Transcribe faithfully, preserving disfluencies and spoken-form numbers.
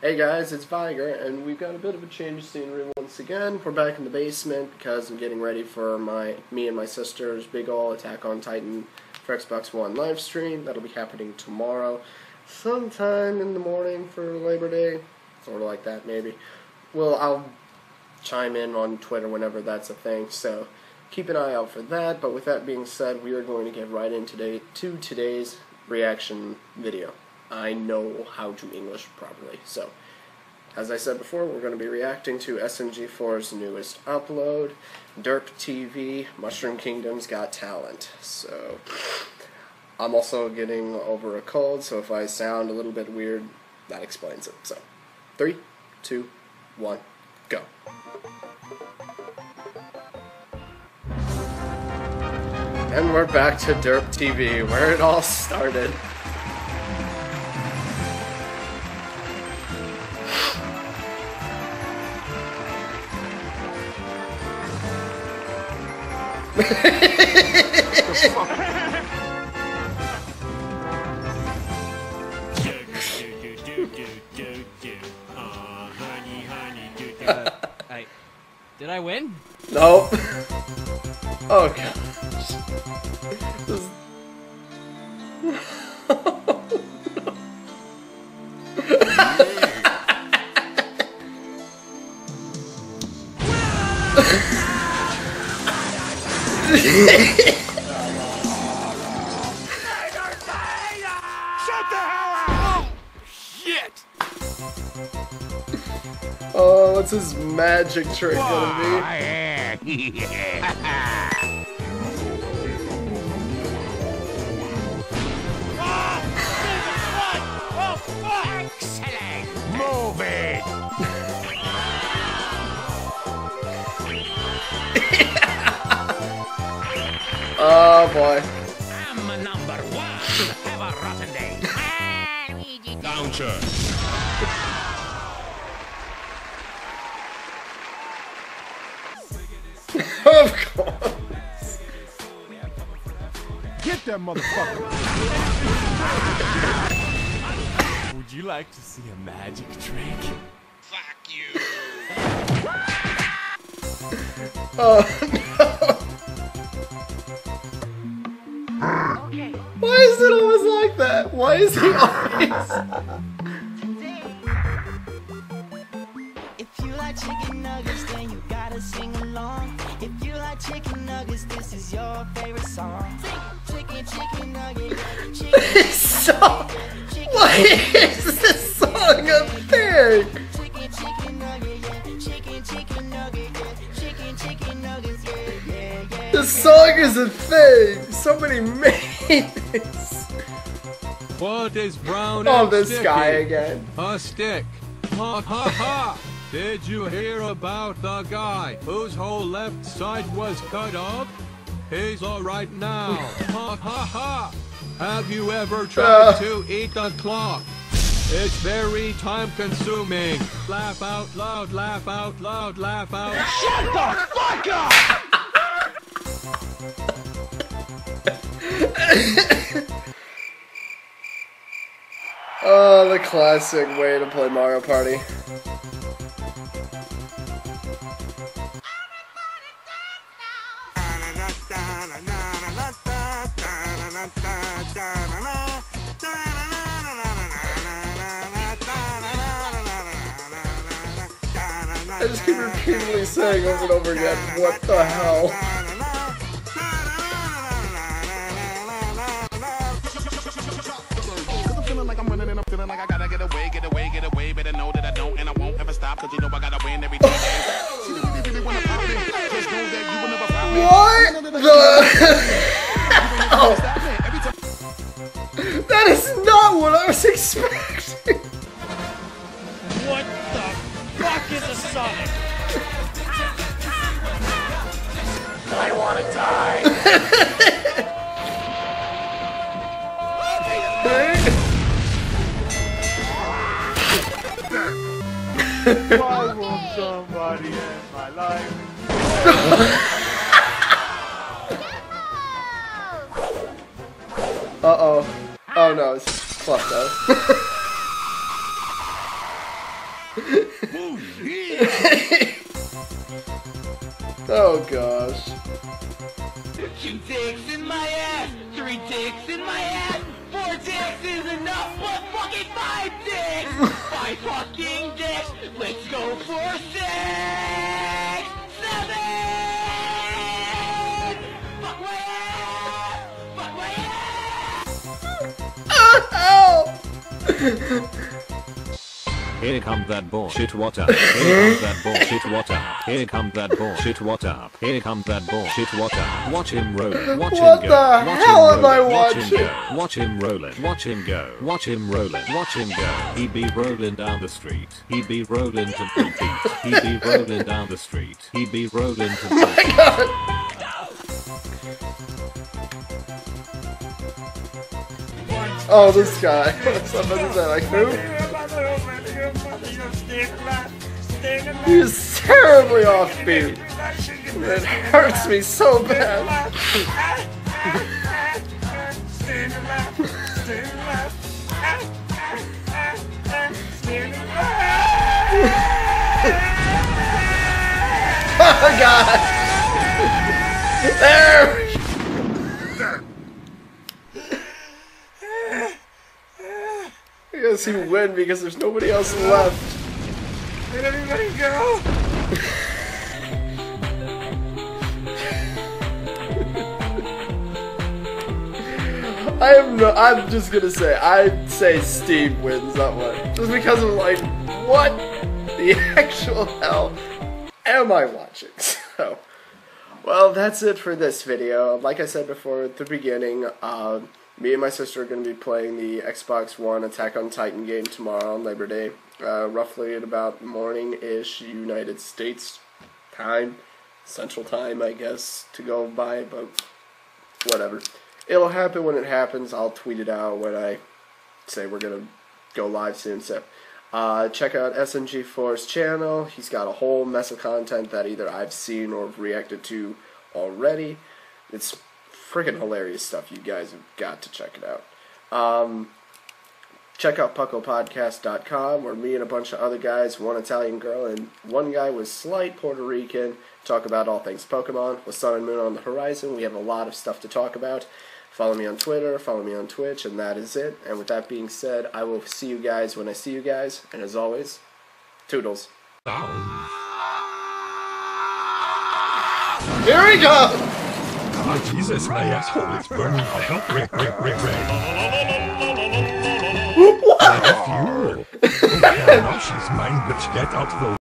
Hey guys, it's Viger, and we've got a bit of a change of scenery once again. We're back in the basement because I'm getting ready for my me and my sister's big ol' Attack on Titan for Xbox One live stream. That'll be happening tomorrow, sometime in the morning for Labor Day, sort of like that maybe. Well, I'll chime in on Twitter whenever that's a thing, so keep an eye out for that. But with that being said, we are going to get right in today to today's reaction video. I know how to English properly. So, as I said before, we're going to be reacting to S M G four's newest upload, DerpTV, Mushroom Kingdom's Got Talent. So, I'm also getting over a cold, so if I sound a little bit weird, that explains it. So, three, two, one, go. And we're back to DerpTV, where it all started. uh, I, did I win? No. Oh gosh. This... Shut the hell up! Oh, shit! Oh, what's his magic trick gonna be? Excellent! Move it! Oh boy. I'm a number one. Have a rotten day. Launcher. Of course. Get that motherfucker. Would you like to see a magic trick? Fuck you. Oh no. Okay. Why is it always like that? Why is he always... If you like chicken nuggets, then you gotta sing along. If you like chicken nuggets, this is your favorite song. Chicken, chicken nugget, chicken, This song... Why is this song a thing? chicken, chicken nugget, yeah. Chicken, chicken nugget, yeah. Chicken, chicken nuggets, yeah, yeah, yeah. This song is a thing. Somebody made this. What is brown Oh, and this sticky? guy again. A stick. Ha ha ha! Did you hear about the guy whose whole left side was cut off? He's alright now. Ha ha ha! Have you ever tried Uh. to eat a clock? It's very time consuming. Laugh out loud, laugh out loud, laugh out. Shut the fuck up! Oh, the classic way to play Mario Party. I just keep repeatedly saying over and over again, what the hell? Like I'm running and I'm feeling like I gotta get away, get away, get away. Better know that I don't and I won't ever stop, cause you know I gotta win every day. She really, really wanna party. Just know that you will never stop me. What the hell? That is not what I was expecting. What the fuck is a Sonic? I wanna die. Why won't somebody end my life? Uh-oh. Oh no, it's fluffed out. Oh gosh. Two dicks in my ass, three dicks in my ass, four dicks is enough, but fucking five dicks! Five fucking dicks, let's go for six! Seven! Fuck my ass! Fuck my ass! Here comes that bullshit water. Here comes that bullshit water. Here comes that bullshit water. Here comes that bullshit water. Watch him roll. Watch What him go. the Watch hell him am I roll. Watch him watching? go. Watch him rolling. Watch him go. Watch him rolling. Watch him go. He be rolling down the street. He be rolling to the beat. He be rolling down the street. He be rolling to the beat. Oh, this guy. What's up with that? Like who? He's terribly offbeat. It hurts me so bad. Oh God! There. I guess he win because there's nobody else left. Let everybody go! I am no. I'm just gonna say. I'd say Steve wins that one, just because I'm like, what the actual hell am I watching? So, well, that's it for this video. Like I said before at the beginning, uh, me and my sister are going to be playing the Xbox One Attack on Titan game tomorrow on Labor Day, uh, roughly at about morning-ish United States time, Central Time, I guess, to go by, but whatever. It'll happen when it happens. I'll tweet it out when I say we're going to go live soon. So uh, check out S M G four's channel. He's got a whole mess of content that either I've seen or reacted to already. It's freaking hilarious stuff. You guys have got to check it out. Um, check out pucko podcast dot com, where me and a bunch of other guys, one Italian girl and one guy with slight Puerto Rican, talk about all things Pokemon. With Sun and Moon on the horizon, we have a lot of stuff to talk about. Follow me on Twitter, follow me on Twitch, and that is it. And with that being said, I will see you guys when I see you guys. And as always, toodles. Here we go! Oh, Jesus, my asshole is burning. Help, Rick, Rick, Rick, Rick. What? Like a fuel. Oh, yeah, now she's mine, bitch. Get out the